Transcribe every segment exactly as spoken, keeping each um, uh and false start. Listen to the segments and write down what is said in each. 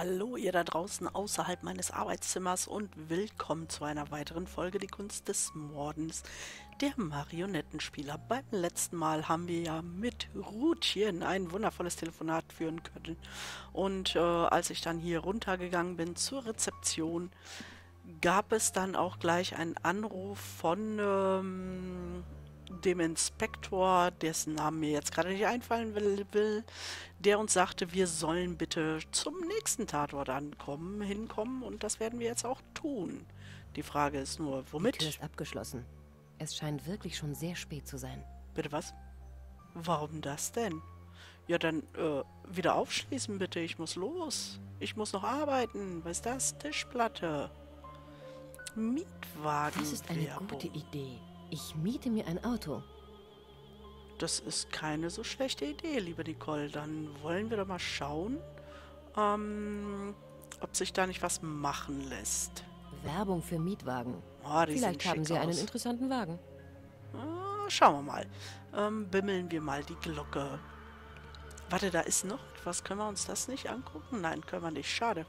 Hallo ihr da draußen außerhalb meines Arbeitszimmers und willkommen zu einer weiteren Folge Die Kunst des Mordens, der Marionettenspieler. Beim letzten Mal haben wir ja mit Rutchen ein wundervolles Telefonat führen können und äh, als ich dann hier runtergegangen bin zur Rezeption, gab es dann auch gleich einen Anruf von ähm, dem Inspektor, dessen Namen mir jetzt gerade nicht einfallen will, will, der uns sagte, wir sollen bitte zum nächsten Tatort ankommen, hinkommen und das werden wir jetzt auch tun. Die Frage ist nur, womit? Die Tür ist abgeschlossen. Es scheint wirklich schon sehr spät zu sein. Bitte was? Warum das denn? Ja, dann äh, wieder aufschließen bitte, ich muss los. Ich muss noch arbeiten. Was ist das? Tischplatte. Mietwagen. Das ist eine gute Idee. Ich miete mir ein Auto. Das ist keine so schlechte Idee, liebe Nicole. Dann wollen wir doch mal schauen, ähm, ob sich da nicht was machen lässt. Werbung für Mietwagen. Oh, die Vielleicht sehen haben schick Sie einen aus. interessanten Wagen. Ah, schauen wir mal. Ähm, bimmeln wir mal die Glocke. Warte, da ist noch etwas. Können wir uns das nicht angucken? Nein, können wir nicht. Schade.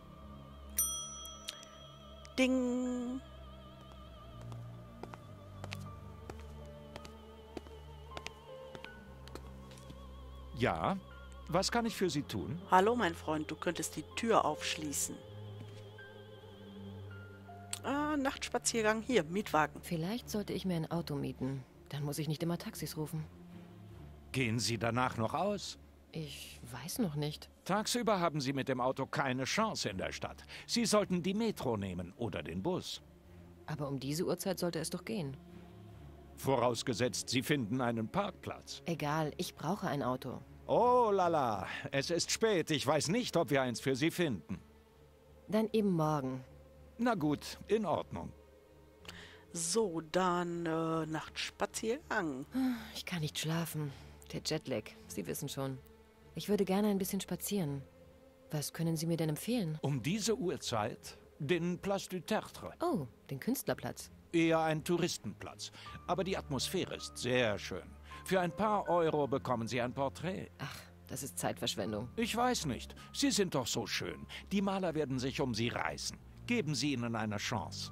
Ding. Ja, was kann ich für Sie tun? Hallo, mein Freund, du könntest die Tür aufschließen. Ah, Nachtspaziergang. Hier, Mietwagen. Vielleicht sollte ich mir ein Auto mieten. Dann muss ich nicht immer Taxis rufen. Gehen Sie danach noch aus? Ich weiß noch nicht. Tagsüber haben Sie mit dem Auto keine Chance in der Stadt. Sie sollten die Metro nehmen oder den Bus. Aber um diese Uhrzeit sollte es doch gehen. Vorausgesetzt, Sie finden einen Parkplatz. Egal, ich brauche ein Auto. Oh lala, es ist spät. Ich weiß nicht, ob wir eins für Sie finden. Dann eben morgen. Na gut, in Ordnung. So, dann äh, Nachtspaziergang. Ich kann nicht schlafen. Der Jetlag, Sie wissen schon. Ich würde gerne ein bisschen spazieren. Was können Sie mir denn empfehlen? Um diese Uhrzeit den Place du Tertre. Oh, den Künstlerplatz. Eher ein Touristenplatz. Aber die Atmosphäre ist sehr schön. Für ein paar Euro bekommen Sie ein Porträt. Ach, das ist Zeitverschwendung. Ich weiß nicht. Sie sind doch so schön. Die Maler werden sich um Sie reißen. Geben Sie ihnen eine Chance.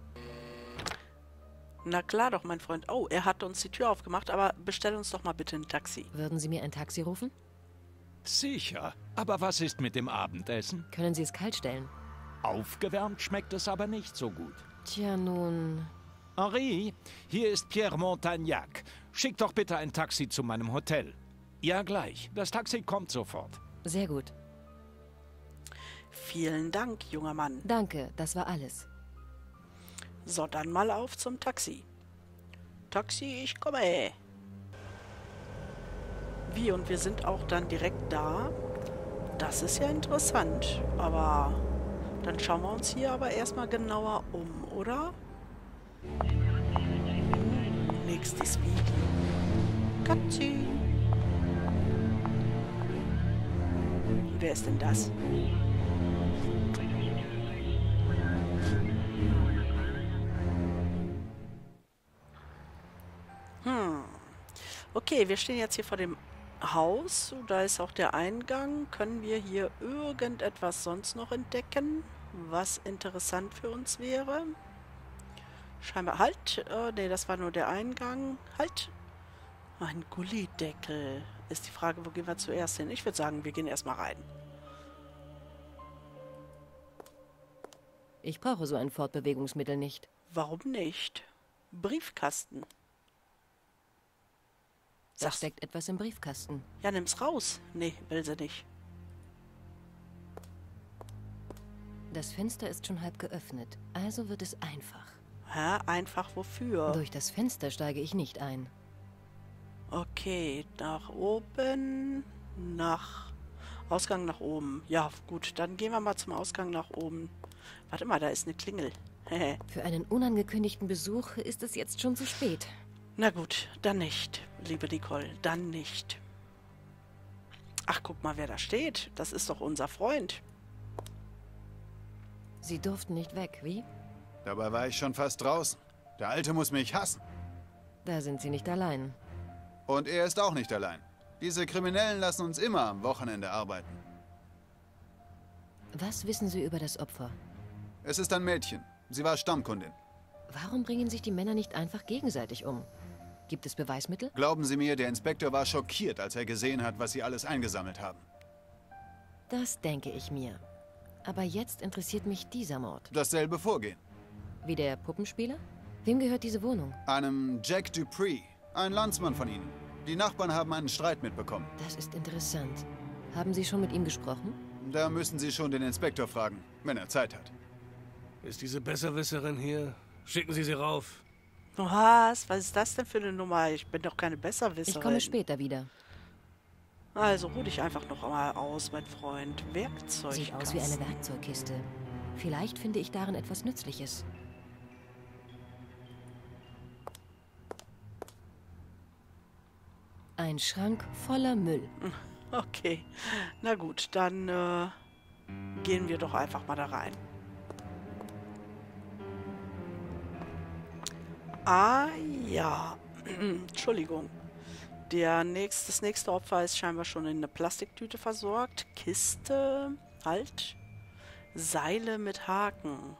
Na klar doch, mein Freund. Oh, er hat uns die Tür aufgemacht, aber bestell uns doch mal bitte ein Taxi. Würden Sie mir ein Taxi rufen? Sicher. Aber was ist mit dem Abendessen? Können Sie es kalt stellen? Aufgewärmt schmeckt es aber nicht so gut. Tja, nun... Henri, hier ist Pierre Montagnac. Schick doch bitte ein Taxi zu meinem Hotel. Ja, gleich. Das Taxi kommt sofort. Sehr gut. Vielen Dank, junger Mann. Danke, das war alles. So, dann mal auf zum Taxi. Taxi, ich komme. Wie, und wir sind auch dann direkt da? Das ist ja interessant. Aber dann schauen wir uns hier aber erstmal genauer um, oder? Nächstes Video. Taxi. Wer ist denn das? Hm. Okay, wir stehen jetzt hier vor dem Haus. Da ist auch der Eingang. Können wir hier irgendetwas sonst noch entdecken, was interessant für uns wäre? Scheinbar. Halt! Äh, ne, das war nur der Eingang. Halt! Ein Gullideckel. Ist die Frage, wo gehen wir zuerst hin? Ich würde sagen, wir gehen erstmal rein. Ich brauche so ein Fortbewegungsmittel nicht. Warum nicht? Briefkasten. Da Sagst- steckt etwas im Briefkasten. Ja, nimm's raus. Nee, will sie nicht. Das Fenster ist schon halb geöffnet, also wird es einfach. Hä? Einfach wofür? Durch das Fenster steige ich nicht ein. Okay, nach oben, nach... Ausgang nach oben. Ja, gut, dann gehen wir mal zum Ausgang nach oben. Warte mal, da ist eine Klingel. Für einen unangekündigten Besuch ist es jetzt schon zu spät. Na gut, dann nicht, liebe Nicole, dann nicht. Ach, guck mal, wer da steht. Das ist doch unser Freund. Sie durften nicht weg, wie? Dabei war ich schon fast draußen. Der Alte muss mich hassen. Da sind Sie nicht allein. Und er ist auch nicht allein. Diese Kriminellen lassen uns immer am Wochenende arbeiten. Was wissen Sie über das Opfer? Es ist ein Mädchen. Sie war Stammkundin. Warum bringen sich die Männer nicht einfach gegenseitig um? Gibt es Beweismittel? Glauben Sie mir, der Inspektor war schockiert, als er gesehen hat, was Sie alles eingesammelt haben. Das denke ich mir. Aber jetzt interessiert mich dieser Mord. Dasselbe Vorgehen. Wie der Puppenspieler? Wem gehört diese Wohnung? Einem Jack Dupree, ein Landsmann von Ihnen. Die Nachbarn haben einen Streit mitbekommen. Das ist interessant. Haben Sie schon mit ihm gesprochen? Da müssen Sie schon den Inspektor fragen, wenn er Zeit hat. Ist diese Besserwisserin hier? Schicken Sie sie rauf. Was? Was ist das denn für eine Nummer? Ich bin doch keine Besserwisserin. Ich komme später wieder. Also ruh dich einfach noch mal aus, mein Freund. Werkzeug. Sieht aus wie eine Werkzeugkiste. Vielleicht finde ich darin etwas Nützliches. Ein Schrank voller Müll. Okay, na gut, dann äh, gehen wir doch einfach mal da rein. Ah ja, Entschuldigung. Der nächste, das nächste Opfer ist scheinbar schon in eine Plastiktüte versorgt. Kiste, halt. Seile mit Haken.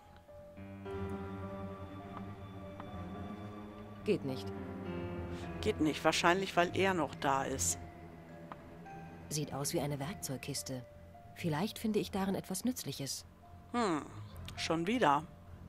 Geht nicht. Geht nicht, wahrscheinlich weil er noch da ist. Sieht aus wie eine Werkzeugkiste. Vielleicht finde ich darin etwas Nützliches. Hm, schon wieder.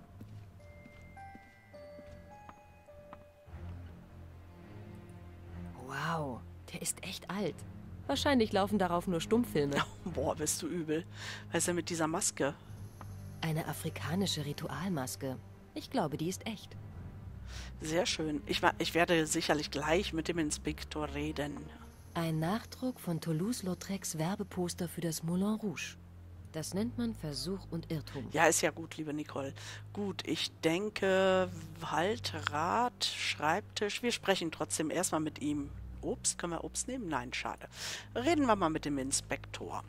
Wow, der ist echt alt. Wahrscheinlich laufen darauf nur Stummfilme. Boah, bist du übel. Was ist denn mit dieser Maske? Eine afrikanische Ritualmaske. Ich glaube, die ist echt. Sehr schön. Ich, wa- ich werde sicherlich gleich mit dem Inspektor reden. Ein Nachdruck von Toulouse-Lautrecs Werbeposter für das Moulin Rouge. Das nennt man Versuch und Irrtum. Ja, ist ja gut, liebe Nicole. Gut, ich denke, halt, Rad, Schreibtisch. Wir sprechen trotzdem erstmal mit ihm. Obst, können wir Obst nehmen? Nein, schade. Reden wir mal mit dem Inspektor.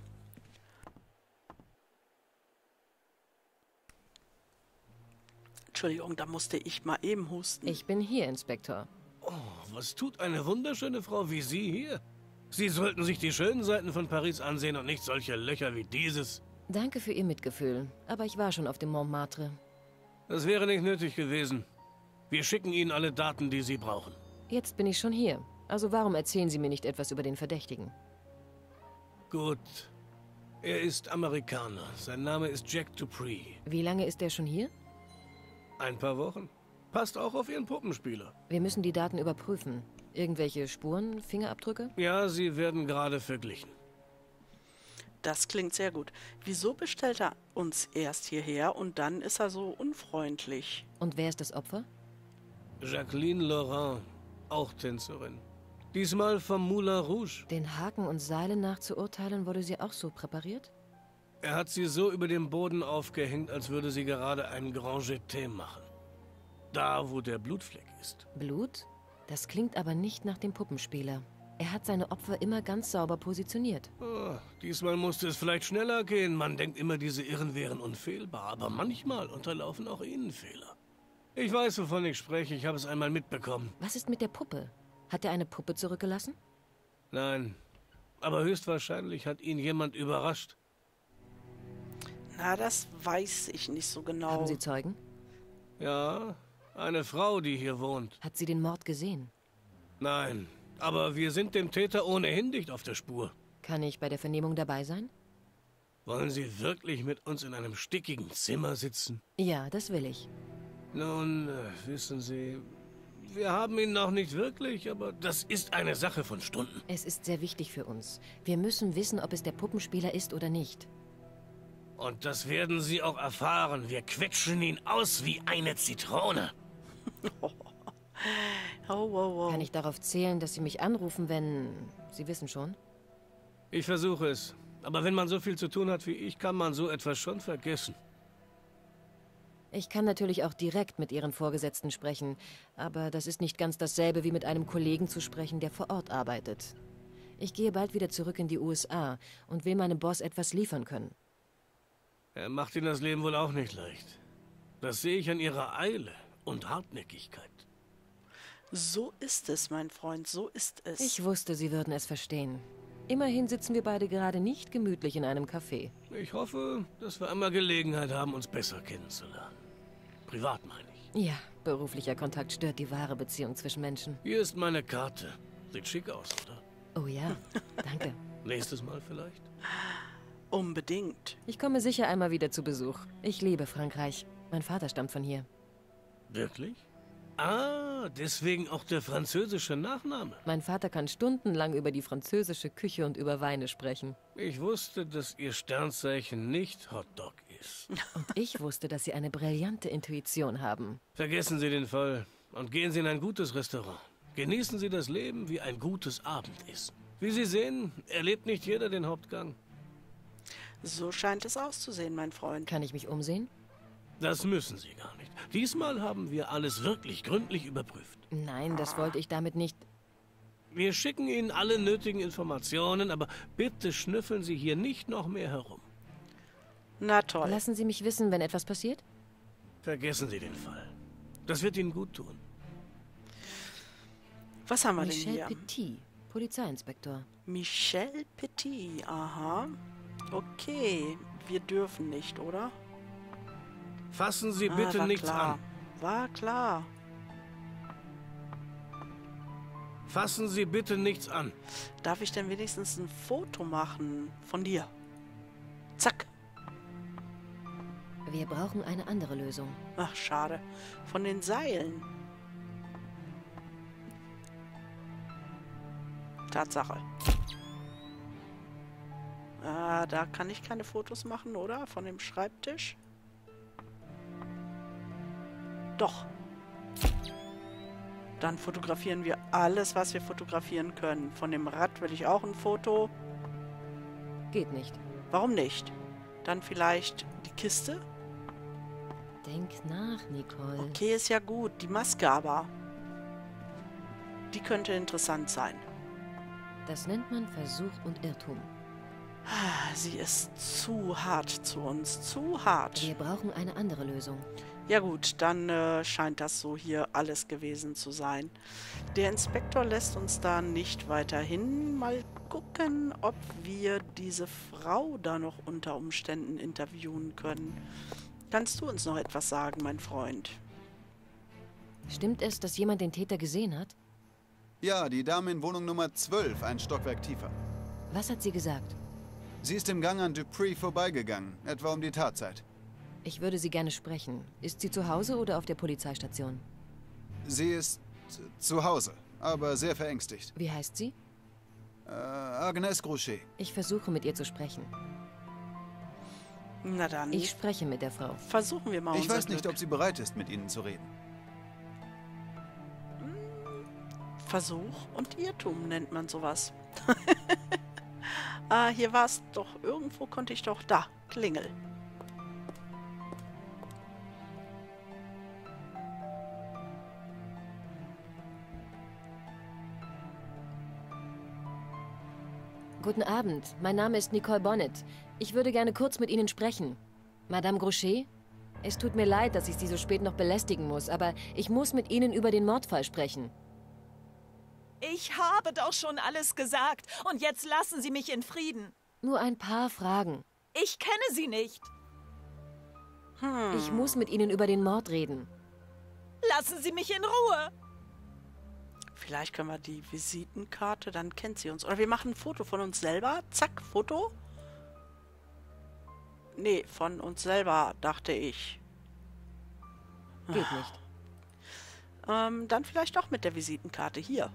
Entschuldigung, da musste ich mal eben husten. Ich bin hier, Inspektor. Oh, was tut eine wunderschöne Frau wie Sie hier? Sie sollten sich die schönen Seiten von Paris ansehen und nicht solche Löcher wie dieses. Danke für Ihr Mitgefühl, aber ich war schon auf dem Montmartre. Das wäre nicht nötig gewesen. Wir schicken Ihnen alle Daten, die Sie brauchen. Jetzt bin ich schon hier. Also warum erzählen Sie mir nicht etwas über den Verdächtigen? Gut. Er ist Amerikaner. Sein Name ist Jack Dupree. Wie lange ist er schon hier? Ein paar Wochen. Passt auch auf Ihren Puppenspieler. Wir müssen die Daten überprüfen. Irgendwelche Spuren, Fingerabdrücke? Ja, sie werden gerade verglichen. Das klingt sehr gut. Wieso bestellt er uns erst hierher und dann ist er so unfreundlich? Und wer ist das Opfer? Jacqueline Laurent, auch Tänzerin. Diesmal vom Moulin Rouge. Den Haken und Seilen nach zu urteilen, wurde sie auch so präpariert? Er hat sie so über dem Boden aufgehängt, als würde sie gerade einen Grand Jeté machen. Da, wo der Blutfleck ist. Blut? Das klingt aber nicht nach dem Puppenspieler. Er hat seine Opfer immer ganz sauber positioniert. Oh, diesmal musste es vielleicht schneller gehen. Man denkt immer, diese Irren wären unfehlbar. Aber manchmal unterlaufen auch ihnen Fehler. Ich weiß, wovon ich spreche. Ich habe es einmal mitbekommen. Was ist mit der Puppe? Hat er eine Puppe zurückgelassen? Nein, aber höchstwahrscheinlich hat ihn jemand überrascht. Na, das weiß ich nicht so genau. Haben Sie Zeugen? Ja, eine Frau, die hier wohnt. Hat sie den Mord gesehen? Nein, aber wir sind dem Täter ohnehin dicht auf der Spur. Kann ich bei der Vernehmung dabei sein? Wollen Sie wirklich mit uns in einem stickigen Zimmer sitzen? Ja, das will ich. Nun, äh, wissen Sie, wir haben ihn noch nicht wirklich, aber das ist eine Sache von Stunden. Es ist sehr wichtig für uns. Wir müssen wissen, ob es der Puppenspieler ist oder nicht. Und das werden Sie auch erfahren. Wir quetschen ihn aus wie eine Zitrone. Oh, wow, wow. Kann ich darauf zählen, dass Sie mich anrufen, wenn... Sie wissen schon? Ich versuche es. Aber wenn man so viel zu tun hat wie ich, kann man so etwas schon vergessen. Ich kann natürlich auch direkt mit Ihren Vorgesetzten sprechen, aber das ist nicht ganz dasselbe, wie mit einem Kollegen zu sprechen, der vor Ort arbeitet. Ich gehe bald wieder zurück in die U S A und will meinem Boss etwas liefern können. Er macht Ihnen das Leben wohl auch nicht leicht. Das sehe ich an Ihrer Eile und Hartnäckigkeit. So ist es, mein Freund, so ist es. Ich wusste, Sie würden es verstehen. Immerhin sitzen wir beide gerade nicht gemütlich in einem Café. Ich hoffe, dass wir einmal Gelegenheit haben, uns besser kennenzulernen. Privat meine ich. Ja, beruflicher Kontakt stört die wahre Beziehung zwischen Menschen. Hier ist meine Karte. Sieht schick aus, oder? Oh ja, danke. Nächstes Mal vielleicht? Unbedingt. Ich komme sicher einmal wieder zu Besuch. Ich liebe Frankreich. Mein Vater stammt von hier. Wirklich? Ah, deswegen auch der französische Nachname. Mein Vater kann stundenlang über die französische Küche und über Weine sprechen. Ich wusste, dass Ihr Sternzeichen nicht Hotdog ist. Und ich wusste, dass Sie eine brillante Intuition haben. Vergessen Sie den Fall und gehen Sie in ein gutes Restaurant. Genießen Sie das Leben wie ein gutes Abendessen. Wie Sie sehen, erlebt nicht jeder den Hauptgang. So scheint es auszusehen, mein Freund. Kann ich mich umsehen? Das müssen Sie gar nicht. Diesmal haben wir alles wirklich gründlich überprüft. Nein, das wollte ich damit nicht. Wir schicken Ihnen alle nötigen Informationen, aber bitte schnüffeln Sie hier nicht noch mehr herum. Na toll. Lassen Sie mich wissen, wenn etwas passiert? Vergessen Sie den Fall. Das wird Ihnen gut tun. Was haben wir Michel denn hier? Petit, Polizeiinspektor. Michel Petit, aha. Okay, wir dürfen nicht, oder? Fassen Sie Ah, bitte war nichts klar. an. War klar. Fassen Sie bitte nichts an. Darf ich denn wenigstens ein Foto machen von dir? Zack. Wir brauchen eine andere Lösung. Ach, schade. Von den Seilen. Tatsache. Ah, da kann ich keine Fotos machen, oder? Von dem Schreibtisch? Doch. Dann fotografieren wir alles, was wir fotografieren können. Von dem Rad will ich auch ein Foto. Geht nicht. Warum nicht? Dann vielleicht die Kiste? Denk nach, Nicole. Okay, ist ja gut. Die Maske aber. Die könnte interessant sein. Das nennt man Versuch und Irrtum. Ah, sie ist zu hart zu uns. Zu hart. Wir brauchen eine andere Lösung. Ja gut, dann äh, scheint das so hier alles gewesen zu sein. Der Inspektor lässt uns da nicht weiter hin. Mal gucken, ob wir diese Frau da noch unter Umständen interviewen können. Kannst du uns noch etwas sagen, mein Freund? Stimmt es, dass jemand den Täter gesehen hat? Ja, die Dame in Wohnung Nummer zwölf, ein Stockwerk tiefer. Was hat sie gesagt? Sie ist im Gang an Dupree vorbeigegangen, etwa um die Tatzeit. Ich würde sie gerne sprechen. Ist sie zu Hause oder auf der Polizeistation? Sie ist zu Hause, aber sehr verängstigt. Wie heißt sie? Äh, Agnes Groscher. Ich versuche, mit ihr zu sprechen. Na dann, Ich spreche mit der Frau. versuchen wir mal Ich unser weiß nicht, Glück. ob sie bereit ist, mit Ihnen zu reden. Versuch und Irrtum nennt man sowas. Ah, hier war es doch. Irgendwo konnte ich doch... Da, Klingel. Guten Abend, mein Name ist Nicole Bonnet. Ich würde gerne kurz mit Ihnen sprechen. Madame Groscher? Es tut mir leid, dass ich Sie so spät noch belästigen muss, aber ich muss mit Ihnen über den Mordfall sprechen. Ich habe doch schon alles gesagt. Und jetzt lassen Sie mich in Frieden. Nur ein paar Fragen. Ich kenne Sie nicht. Ich muss mit Ihnen über den Mord reden. Lassen Sie mich in Ruhe. Vielleicht können wir die Visitenkarte, dann kennt sie uns. Oder wir machen ein Foto von uns selber. Zack, Foto. Nee, von uns selber, dachte ich. Geht nicht. Ähm, dann vielleicht doch mit der Visitenkarte hier.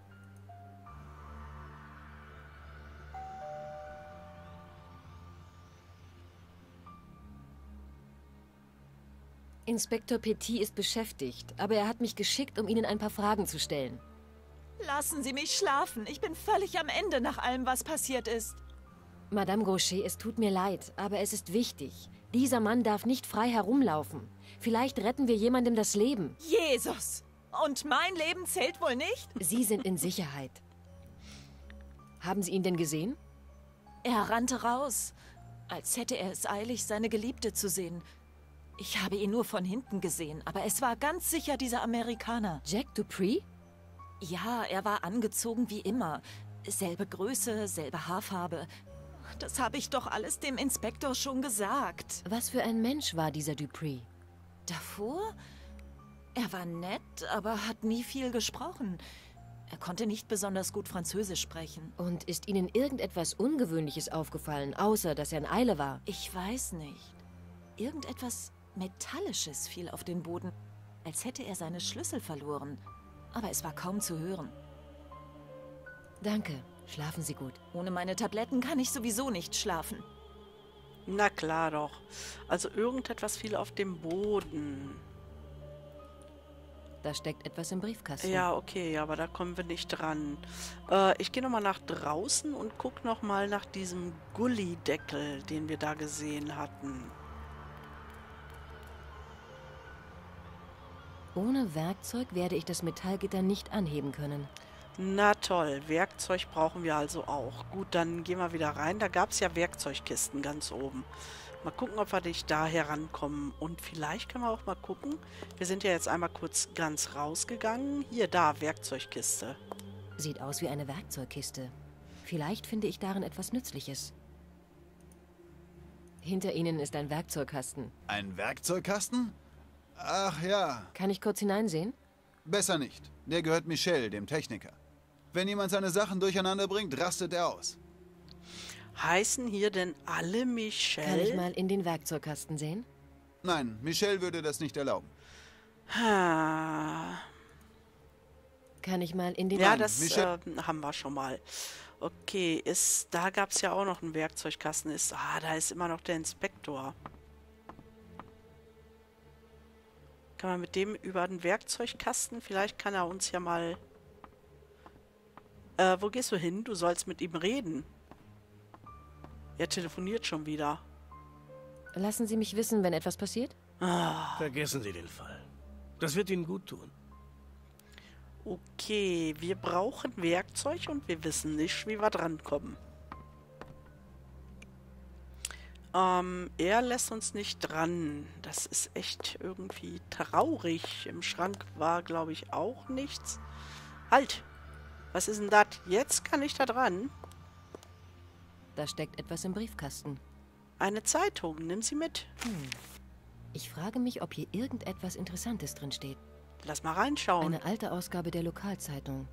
Inspektor Petit ist beschäftigt, aber er hat mich geschickt, um Ihnen ein paar Fragen zu stellen. Lassen Sie mich schlafen. Ich bin völlig am Ende nach allem, was passiert ist. Madame Groscher, es tut mir leid, aber es ist wichtig. Dieser Mann darf nicht frei herumlaufen. Vielleicht retten wir jemandem das Leben. Jesus! Und mein Leben zählt wohl nicht? Sie sind in Sicherheit. Haben Sie ihn denn gesehen? Er rannte raus, als hätte er es eilig, seine Geliebte zu sehen. Ich habe ihn nur von hinten gesehen, aber es war ganz sicher dieser Amerikaner. Jack Dupree? Ja, er war angezogen wie immer. Selbe Größe, selbe Haarfarbe. Das habe ich doch alles dem Inspektor schon gesagt. Was für ein Mensch war dieser Dupree? Davor? Er war nett, aber hat nie viel gesprochen. Er konnte nicht besonders gut Französisch sprechen. Und ist Ihnen irgendetwas Ungewöhnliches aufgefallen, außer dass er in Eile war? Ich weiß nicht. Irgendetwas Metallisches fiel auf den Boden, als hätte er seine Schlüssel verloren. Aber es war kaum zu hören. Danke. Schlafen Sie gut. Ohne meine Tabletten kann ich sowieso nicht schlafen. Na klar doch. Also irgendetwas fiel auf dem Boden. Da steckt etwas im Briefkasten. Ja, okay, aber da kommen wir nicht dran. Äh, ich gehe nochmal nach draußen und gucke nochmal nach diesem Gullideckel, den wir da gesehen hatten. Ohne Werkzeug werde ich das Metallgitter nicht anheben können. Na toll, Werkzeug brauchen wir also auch. Gut, dann gehen wir wieder rein. Da gab es ja Werkzeugkisten ganz oben. Mal gucken, ob wir nicht da herankommen. Und vielleicht können wir auch mal gucken. Wir sind ja jetzt einmal kurz ganz rausgegangen. Hier, da, Werkzeugkiste. Sieht aus wie eine Werkzeugkiste. Vielleicht finde ich darin etwas Nützliches. Hinter Ihnen ist ein Werkzeugkasten. Ein Werkzeugkasten? Ach ja, Kann ich kurz hineinsehen? besser nicht. Der gehört Michel, dem Techniker. Wenn jemand seine Sachen durcheinander bringt, rastet er aus. Heißen hier denn alle Michel? Kann ich mal in den Werkzeugkasten sehen? Nein, Michel würde das nicht erlauben. Ah. Kann ich mal in den... Ja, Nein, das Michel- äh, haben wir schon mal. Okay, ist, da gab es ja auch noch einen Werkzeugkasten. Ist, ah, da ist immer noch der Inspektor. Kann man mit dem über den Werkzeugkasten? Vielleicht kann er uns ja mal... Äh, wo gehst du hin? Du sollst mit ihm reden. Er telefoniert schon wieder. Lassen Sie mich wissen, wenn etwas passiert? Ah, Vergessen Sie den Fall. Das wird Ihnen gut tun. okay, wir brauchen Werkzeug und wir wissen nicht, wie wir drankommen. Ähm, er lässt uns nicht dran. Das ist echt irgendwie traurig. Im Schrank war, glaube ich, auch nichts. Halt! Was ist denn das? Jetzt kann ich da dran. Da steckt etwas im Briefkasten. Eine Zeitung. Nimm sie mit. Ich frage mich, ob hier irgendetwas Interessantes drin steht. Lass mal reinschauen. Eine alte Ausgabe der Lokalzeitung.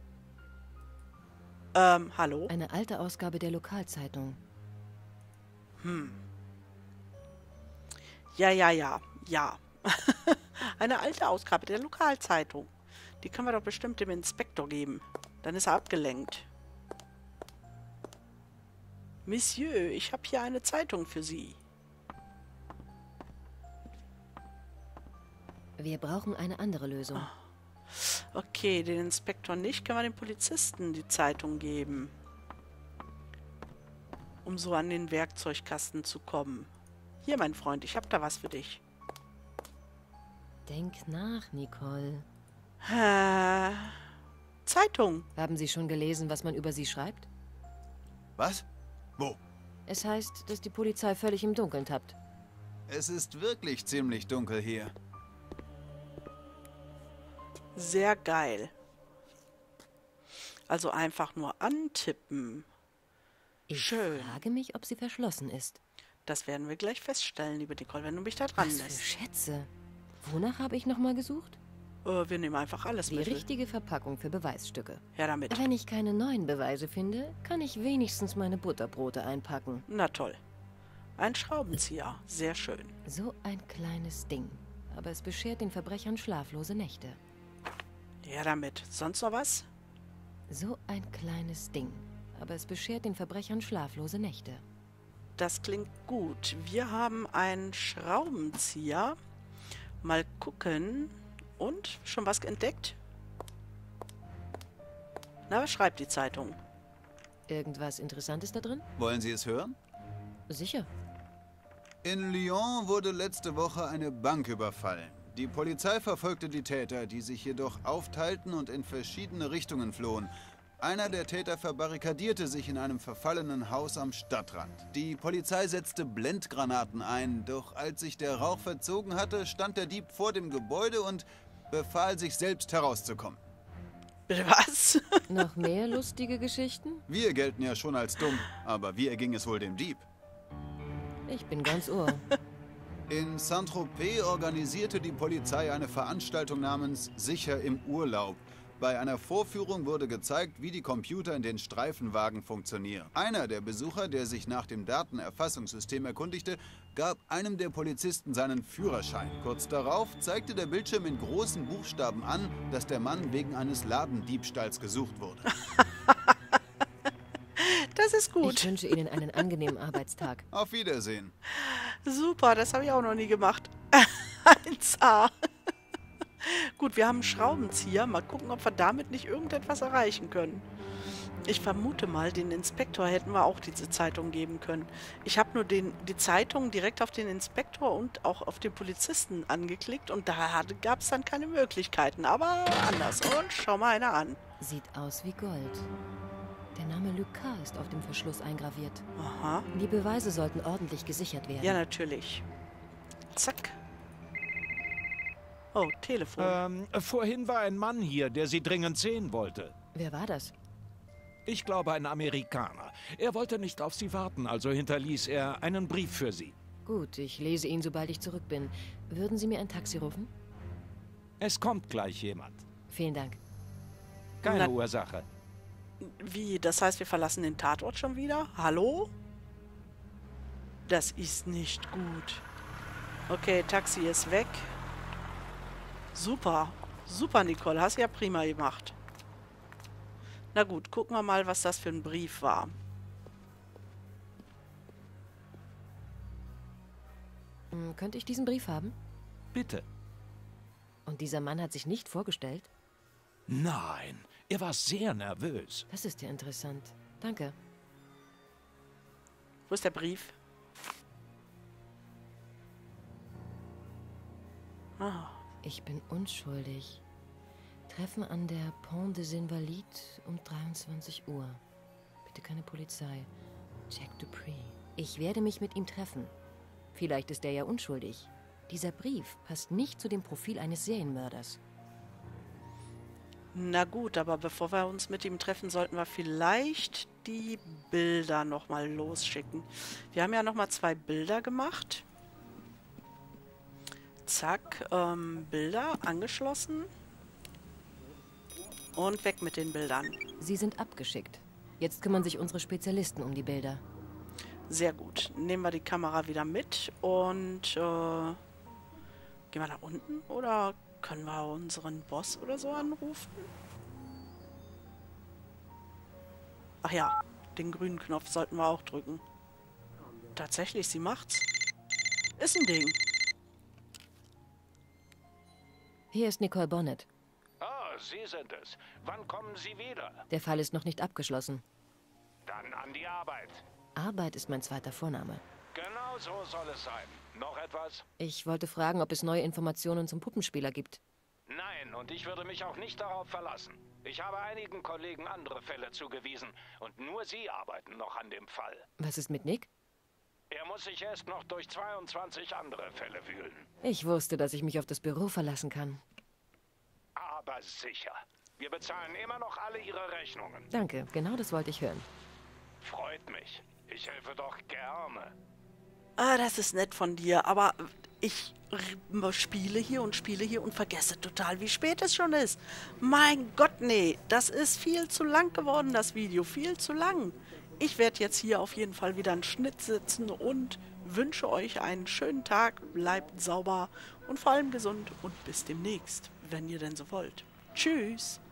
Ähm, hallo? Eine alte Ausgabe der Lokalzeitung. Ja, ja, ja. Ja. Eine alte Ausgabe der Lokalzeitung. Die können wir doch bestimmt dem Inspektor geben. Dann ist er abgelenkt. Monsieur, ich habe hier eine Zeitung für Sie. Wir brauchen eine andere Lösung. Okay, den Inspektor nicht, können wir dem Polizisten die Zeitung geben. Um so an den Werkzeugkasten zu kommen. Hier, mein Freund, ich habe da was für dich. Denk nach, Nicole. Äh, Zeitung. Haben Sie schon gelesen, was man über Sie schreibt? Was? Wo? Es heißt, dass die Polizei völlig im Dunkeln tappt. Es ist wirklich ziemlich dunkel hier. Sehr geil. Also einfach nur antippen. Ich Schön. frage mich, ob sie verschlossen ist. Das werden wir gleich feststellen, liebe Nicole, wenn du mich da dran Was für lässt. Schätze. Wonach habe ich nochmal gesucht? Äh, wir nehmen einfach alles Die mit. richtige Verpackung für Beweisstücke. Ja, damit. Wenn ich keine neuen Beweise finde, kann ich wenigstens meine Butterbrote einpacken. Na toll. Ein Schraubenzieher. Sehr schön. So ein kleines Ding. Aber es beschert den Verbrechern schlaflose Nächte. Ja, damit. Sonst noch was? So ein kleines Ding. Aber es beschert den Verbrechern schlaflose Nächte. Das klingt gut. Wir haben einen Schraubenzieher. Mal gucken. Und? Schon was entdeckt? Na, was schreibt die Zeitung? Irgendwas Interessantes da drin? Wollen Sie es hören? Sicher. In Lyon wurde letzte Woche eine Bank überfallen. Die Polizei verfolgte die Täter, die sich jedoch aufteilten und in verschiedene Richtungen flohen. Einer der Täter verbarrikadierte sich in einem verfallenen Haus am Stadtrand. Die Polizei setzte Blendgranaten ein, doch als sich der Rauch verzogen hatte, stand der Dieb vor dem Gebäude und befahl sich selbst herauszukommen. Bitte was? Noch mehr lustige Geschichten? Wir gelten ja schon als dumm, aber wie erging es wohl dem Dieb? Ich bin ganz Ohr. In Saint-Tropez organisierte die Polizei eine Veranstaltung namens Sicher im Urlaub. Bei einer Vorführung wurde gezeigt, wie die Computer in den Streifenwagen funktionieren. Einer der Besucher, der sich nach dem Datenerfassungssystem erkundigte, gab einem der Polizisten seinen Führerschein. Kurz darauf zeigte der Bildschirm in großen Buchstaben an, dass der Mann wegen eines Ladendiebstahls gesucht wurde. Das ist gut. Ich wünsche Ihnen einen angenehmen Arbeitstag. Auf Wiedersehen. Super, das habe ich auch noch nie gemacht. eins A. Gut, wir haben einen Schraubenzieher. Mal gucken, ob wir damit nicht irgendetwas erreichen können. Ich vermute mal, den Inspektor hätten wir auch diese Zeitung geben können. Ich habe nur den, die Zeitung direkt auf den Inspektor und auch auf den Polizisten angeklickt und da gab es dann keine Möglichkeiten. Aber anders. Und schau mal einer an. Sieht aus wie Gold. Der Name Lucas ist auf dem Verschluss eingraviert. Aha. Die Beweise sollten ordentlich gesichert werden. Ja, natürlich. Zack. Oh, Telefon. Ähm, vorhin war ein Mann hier, der Sie dringend sehen wollte. Wer war das? Ich glaube, ein Amerikaner. Er wollte nicht auf Sie warten, also hinterließ er einen Brief für Sie. Gut, ich lese ihn, sobald ich zurück bin. Würden Sie mir ein Taxi rufen? Es kommt gleich jemand. Vielen Dank. Keine Na- Ursache. Wie? Das heißt, wir verlassen den Tatort schon wieder? Hallo? Das ist nicht gut. Okay, Taxi ist weg. Super. Super, Nicole. Hast ja prima gemacht. Na gut, gucken wir mal, was das für ein Brief war. Hm, könnte ich diesen Brief haben? Bitte. Und dieser Mann hat sich nicht vorgestellt? Nein, er war sehr nervös. Das ist ja interessant. Danke. Wo ist der Brief? Ah, Ich bin unschuldig. Treffen an der Pont des Invalides um dreiundzwanzig Uhr. Bitte keine Polizei. Jack Dupree. Ich werde mich mit ihm treffen. Vielleicht ist er ja unschuldig. Dieser Brief passt nicht zu dem Profil eines Serienmörders. na gut, aber bevor wir uns mit ihm treffen, sollten wir vielleicht die Bilder nochmal losschicken. Wir haben ja nochmal zwei Bilder gemacht. Zack, ähm, Bilder angeschlossen. Und weg mit den Bildern. Sie sind abgeschickt. Jetzt kümmern sich unsere Spezialisten um die Bilder. Sehr gut. Nehmen wir die Kamera wieder mit und äh, gehen wir nach unten oder können wir unseren Boss oder so anrufen? Ach ja, den grünen Knopf sollten wir auch drücken. Tatsächlich, sie macht's. Ist ein Ding. Hier ist Nicole Bonnet. Ah, Sie sind es. Wann kommen Sie wieder? Der Fall ist noch nicht abgeschlossen. Dann an die Arbeit. Arbeit ist mein zweiter Vorname. Genau so soll es sein. Noch etwas? Ich wollte fragen, ob es neue Informationen zum Puppenspieler gibt. Nein, und ich würde mich auch nicht darauf verlassen. Ich habe einigen Kollegen andere Fälle zugewiesen und nur Sie arbeiten noch an dem Fall. Was ist mit Nick? Er muss sich erst noch durch zweiundzwanzig andere Fälle wühlen. Ich wusste, dass ich mich auf das Büro verlassen kann. Aber sicher. Wir bezahlen immer noch alle Ihre Rechnungen. Danke, genau das wollte ich hören. Freut mich. Ich helfe doch gerne. Ah, das ist nett von dir, aber ich r- spiele hier und spiele hier und vergesse total, wie spät es schon ist. Mein Gott, nee, das ist viel zu lang geworden, das Video, viel zu lang. Ich werde jetzt hier auf jeden Fall wieder einen Schnitt sitzen und wünsche euch einen schönen Tag, bleibt sauber und vor allem gesund und bis demnächst, wenn ihr denn so wollt. Tschüss!